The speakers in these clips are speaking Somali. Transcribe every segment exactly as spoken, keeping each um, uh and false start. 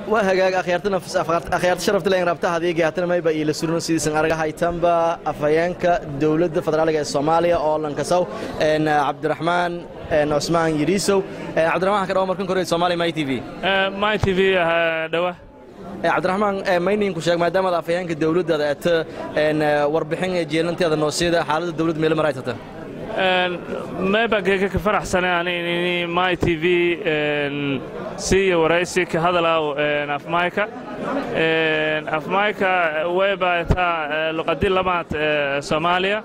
وهاجاك أخيرتنا في أخيرت شرفت لين ربطها هذه جاتنا ما يبقى إلى سوريا سيدنا أرجع هاي تنبا أفيانك دولة فدرالية الصومالية أولن كسو إن عبد الرحمن إن عثمان يريسو عبد الرحمن كده عمركم كوري الصومالي ماي تي في ماي تي في دوا عبد الرحمن ما ينين كشاك ما دام أفيانك الدولة ده أت إن وربحين جيلنتي هذا النصيدة حالة الدولة ميل مرايتها ما بقى كفرح سنة يعني ماي تي في سي ورئيسي كهذا لو أفمايكا أفمايكا ويبا تا لقدي لمات سوماليا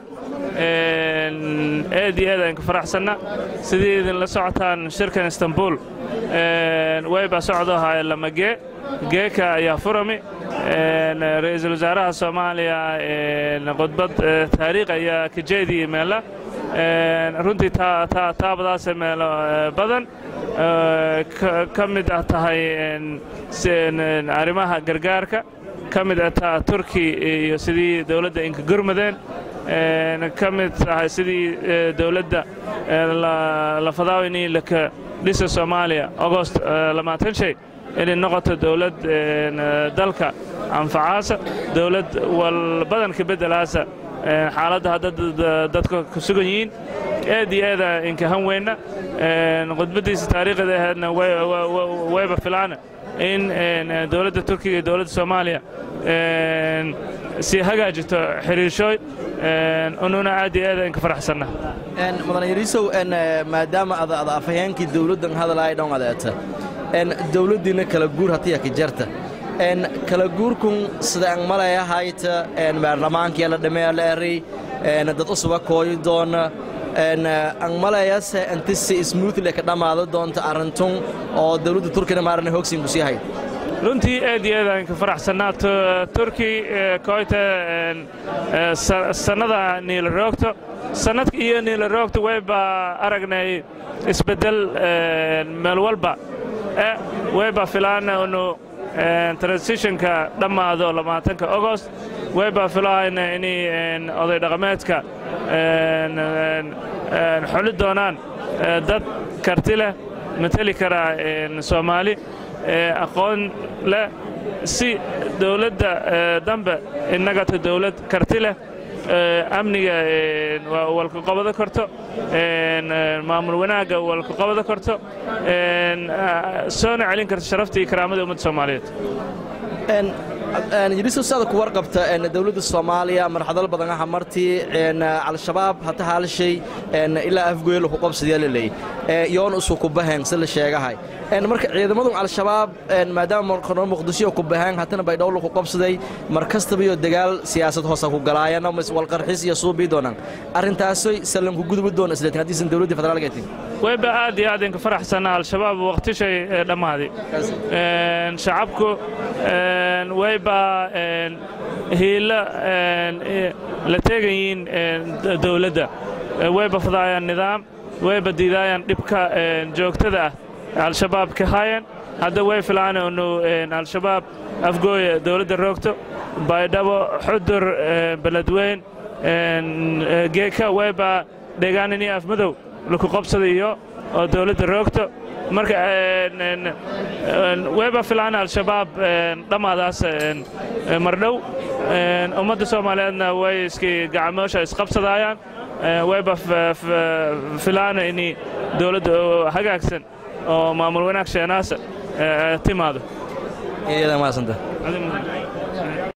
أدي هذا كفرح سنة سديد لسعتان شركة اسطنبول ويبا سعودها لما جاء جاك يا فرمي رئيس الوزراء الصوماليا قطبة تاريخ يا كجدي ملا runtii taa taa taabadaas meel badan ka mid ah tahay arrimaha gargaarka ka mid ah taa Turki iyo sidii dawladda inka gurmadeen ka mid tahay sidii dawladda la fadaawini laka dhisa Soomaaliya August lamaatan shay inay noqoto dawlad dalka anfacaasa dawlad wal badan ka bedelaasa xaaladda dadka ku sugan yihiin aad iyo aad inka han weyna qodbadiisa taariikhda ahaadna wayba filaana in dawladda Turkiga iyo dawladda Soomaaliya si hagaajito xiriirshooy ununa aad iyo aad inka faraxsana en madan yarisow en maadaama ada ada afhayeenkii dawladdan hadalay dhan adeeta en dawladdiina kala guur hatiya ka jarta en kala guurkun sida aan malaya hayta en baarlamaanka la dhameeyay en dad usoo kooyi doona en aan malaya se antisi smoothly ka dhamaado doonta arintun oo dawladda Turkiga maarna hoogsin ku sii hay runtii aad iyo aad ka faraxsanaato Turki kooyta sanada niil roogto sanadka iyo niil roogto wayba aragnay isbedel meel walba wayba filaana inuu transitionka dhamaado labaatanka August wayba filaana inay oday dhaqameedka xulid doonaan dad karti leh matali kara Soomaali aqoon la si dawladda dambe inaga ta dawlad karti leh amniga walka qabada karto maamul wanaaga walka qabada karto soo naclin karto sharafta iyo karaamada ummadda Soomaaliyeed en en yiriso sada ku warqabta en dawladda Soomaaliya marxadal badan ah martii en al-shabaab hata hal shay en ila afgoyl ku qabsadiyay leey ee yoon usoo ku bahan sida sheegahay en marka ciidamadu al-shabaab en maadaama qoran muqdisho ku bahan hatana bay dawlad ku qabsaday markasta biyo dagaal siyaasad hoos ku galaayana mas wal qarxis iyo suubi doonaan arintaasay salan ku gudub doon isla hadiisan dawladda federaalka ay wayba aad iyo aad in ka faraxsana al-shabaab waqti shay dhamaadi en shacabku en wayba en hila en la tagayin dawladda wayba fadaayaan nidaam wayba diidayaan dhibka joogtada al-shabaab ka hayan hada way filaana inuu al-shabaab afgooy dawladda roogto baydhabo xudur beledweyn geeka wayba deegaanini afmadow lagu qabsadayo oo dawladda roogto marka wayba filaana al-shabaab dhamaadaas mardhow ummadda Soomaaliyeedna way iska gacmoosha isqabsadayaan wayba filaana inay dawladda hagaagsan oo maamul wanaag sheenaas timaado iyada ma santa